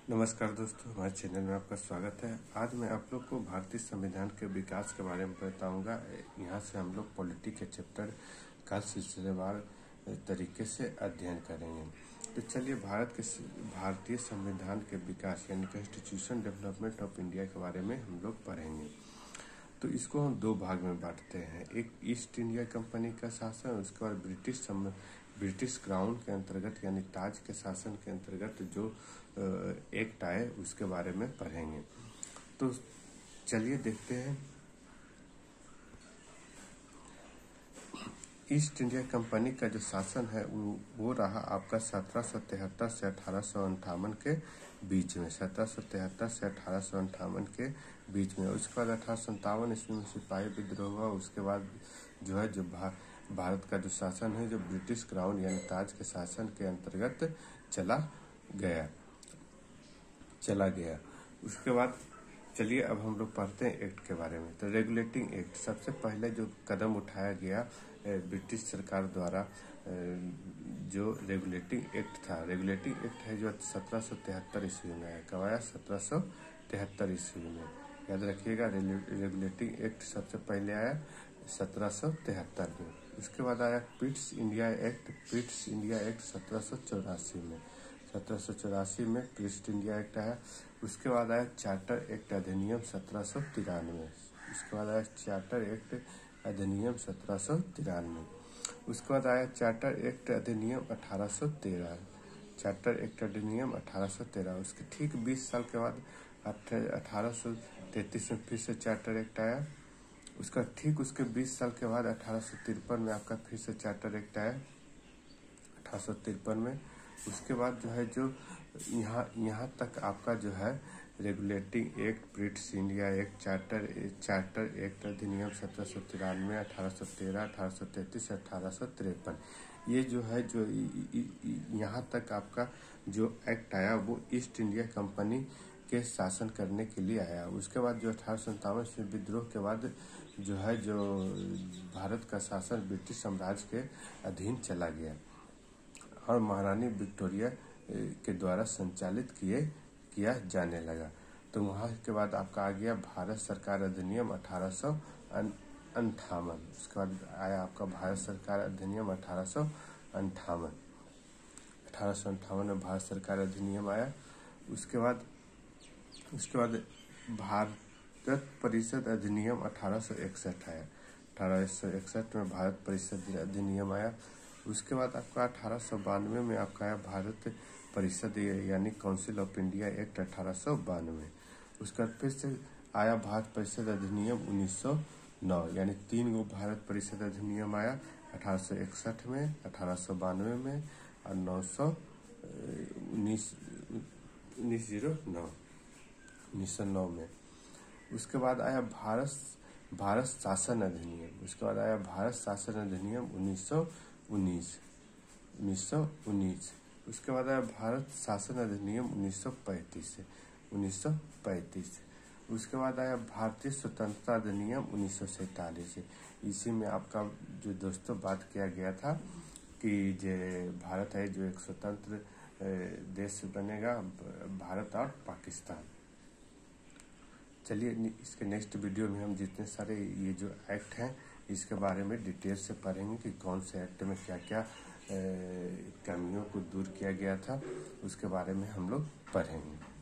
नमस्कार दोस्तों, हमारे चैनल में आपका स्वागत है। आज मैं आप लोग को भारतीय संविधान के विकास के बारे में बताऊंगा। यहाँ से हम लोग पॉलिटी के चैप्टर का सिलसिलेवार तरीके से अध्ययन करेंगे। तो चलिए भारतीय संविधान के विकास यानी कॉन्स्टिट्यूशन डेवलपमेंट ऑफ इंडिया के बारे में हम लोग पढ़ेंगे। तो इसको हम दो भाग में बांटते हैं, एक ईस्ट इंडिया कंपनी का शासन, उसके बाद ब्रिटिश क्राउन के अंतर्गत यानी ताज के शासन के अंतर्गत जो एक्ट आए उसके बारे में पढ़ेंगे। तो चलिए देखते हैं। ईस्ट इंडिया कंपनी का जो शासन है वो रहा आपका 1773 से 1858 के बीच में, 1773 से 1858 के बीच में। उसके बाद 1857 ईस्वी में सिपाही विद्रोह हुआ। उसके बाद जो है भारत का जो शासन है जो ब्रिटिश क्राउन यानी ताज के शासन के अंतर्गत चला गया। उसके बाद चलिए अब हम लोग पढ़ते हैं एक्ट के बारे में। तो रेगुलेटिंग एक्ट, सबसे पहले जो कदम उठाया गया ब्रिटिश सरकार द्वारा जो रेगुलेटिंग एक्ट था, रेगुलेटिंग एक्ट है जो 1773 ईस्वी में आया। कब आया? 1773 ईस्वी में। याद रखिएगा, रेगुलेटिंग एक्ट सबसे पहले आया 1773 में। उसके बाद आया पिट्स इंडिया एक्ट 1784 में। 1784 में पिट्स इंडिया एक्ट आया। उसके बाद आया चार्टर एक्ट अधिनियम 1793। उसके बाद आया चार्टर एक्ट अधिनियम 1793। उसके बाद आया चार्टर एक्ट अधिनियम 1813। चार्टर एक्ट अधिनियम 1813। उसके ठीक 20 साल के बाद 1833 में फिर से चार्टर एक्ट आया। उसका ठीक उसके 20 साल के बाद 1853 में आपका फिर से चार्टर एक्ट आया, 1853 में। उसके बाद जो है जो यहाँ तक आपका जो है regulating act, British India act, charter act अधिनियम 1793, 1813, 1833, 1853, ये जो है जो यहाँ तक आपका जो एक्ट आया वो ईस्ट इंडिया कंपनी के शासन करने के लिए आया। उसके बाद जो 1857 से विद्रोह के बाद जो है जो भारत का शासन ब्रिटिश साम्राज्य के अधीन चला गया और महारानी विक्टोरिया के द्वारा संचालित किया जाने लगा। तो वहाँ के बाद आपका आ गया भारत सरकार अधिनियम 1858। उसके बाद आया आपका भारत सरकार अधिनियम 1858 में भारत सरकार अधिनियम आया। उसके बाद भारत परिषद अधिनियम 1861 आया। 1861 में भारत परिषद अधिनियम आया। उसके बाद आपका 1892 में आपका आया भारत परिषद यानी काउंसिल ऑफ इंडिया एक्ट 1892। उसके बाद फिर से आया भारत परिषद अधिनियम 1909, यानी 3 गो भारत परिषद अधिनियम आया, 1861 में, 1892 में और 1909 में। उसके बाद आया भारत शासन अधिनियम। उसके बाद आया भारत शासन अधिनियम 1919। उसके बाद आया भारत शासन अधिनियम 1935। उसके बाद आया भारतीय स्वतंत्रता अधिनियम 1947। इसी में आपका जो दोस्तों बात किया गया था कि जो भारत है जो एक स्वतंत्र देश बनेगा, भारत और पाकिस्तान। चलिए इसके नेक्स्ट वीडियो में हम जितने सारे ये जो एक्ट हैं इसके बारे में डिटेल से पढ़ेंगे कि कौन से एक्ट में क्या क्या कमियों को दूर किया गया था, उसके बारे में हम लोग पढ़ेंगे।